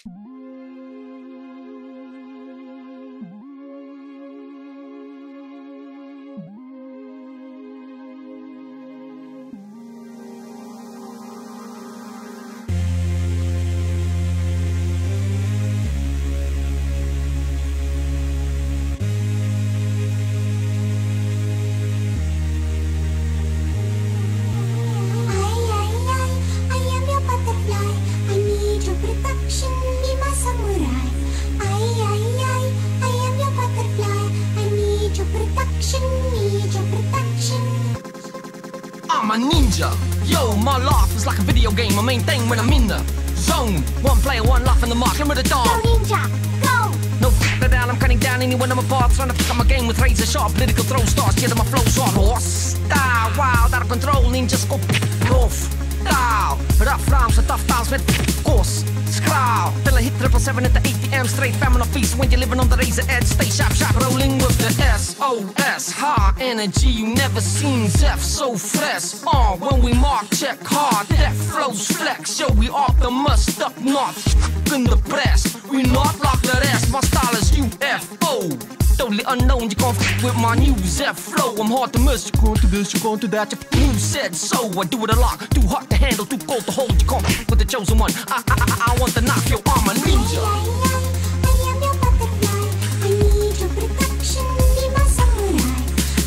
I'm a ninja. Yo, my life is like a video game. My main thing when I'm in the zone. One player, one life in the mark. Remember the dawn. Go ninja, go! No f***er down, I'm cutting down anyone on my path. Trying to pick up my game with razor sharp political throw stars. Yeah, my flow's hard. Horse style, wild, out of control. Ninjas go off style. Rough rhymes and tough styles with course. Skraal. Till I hit 777 at the ATM. Straight famine on feast when you're living on the razor edge. Stay sharp, sharp, rolling with the SOS. High energy, you never seen Zeph so fresh. When we mark, check hard. Death flows flex. Yo, we off the must up, not in the press. We not like the rest. My style is UFO. Totally unknown, you can't f with my new Zeph flow. I'm hard to miss, you're going to this, you're going to that. You said so, I do it a lot. Too hot to handle, too cold to hold. You can't f with the chosen one. I want to knock your arm a ninja. I am your butterfly. I need your protection. Be my samurai.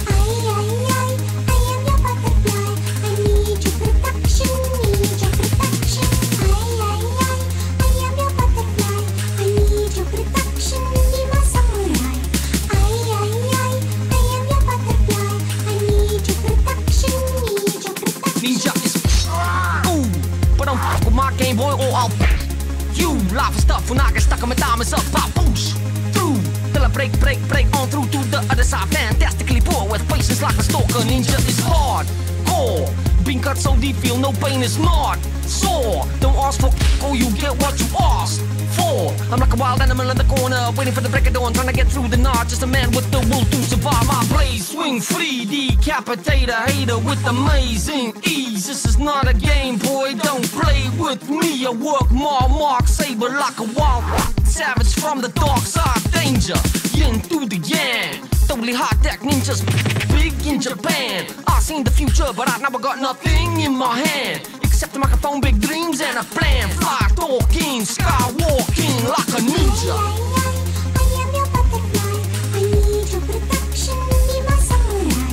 I am your butterfly. I need your protection. Need your protection. I am your butterfly. I need your protection. Be my samurai. I am your butterfly. I need your protection. Need your protection. Ninja is ooh, but don't f with my Game Boy or I'll you. Life is tough when I get stuck on my diamonds up. I push through till I break on through to the other side. Fantastically poor with patience like a stalker. Ninja is hardcore. Being cut so deep, feel no pain is not sore. Don't ask for or you get what you asked for. I'm like a wild animal in the corner, waiting for the break of dawn, trying to get through the night. Just a man with the will to survive. My blaze swing free, decapitate a hater with amazing ease. This is not a game, boy, don't play with me. I work my mark, saber like a wild savage from the dark side. Danger, yin to the yang. Totally high-tech ninjas, big in Japan. I seen the future, but I never got nothing in my hand except a microphone, big dreams, and a plan. Fly talking, skywalking like a ninja. I am your butterfly. I need your protection. Be my samurai.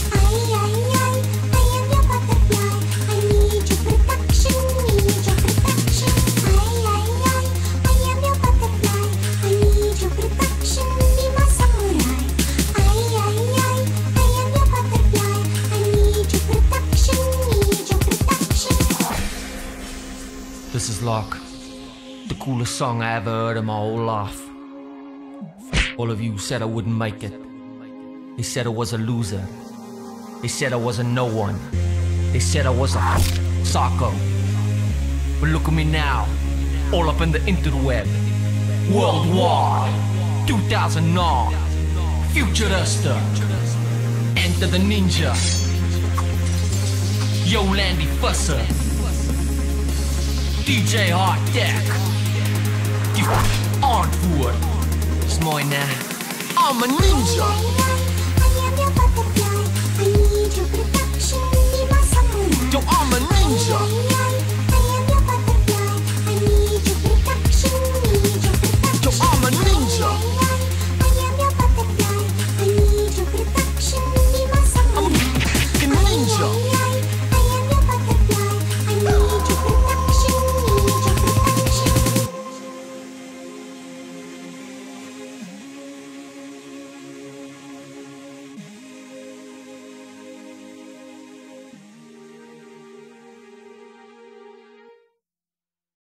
I am your butterfly. I need your protection. Need your protection. I am your butterfly. I need your protection. Be my samurai. I am your butterfly. I need your protection. Need your protection. This is Lock, the coolest song I ever heard in my whole life. All of you said I wouldn't make it. They said I was a loser. They said I was a no one. They said I was a psycho. But look at me now, all up in the interweb. Worldwide, 2009, Futurista, Enter the Ninja, Yo Landy Fusser, DJ Hard Deck, die antwoord is mooi, ne? I'm a ninja. I am your butterfly. I need your protection. Be my samurai. Yo, I'm a ninja.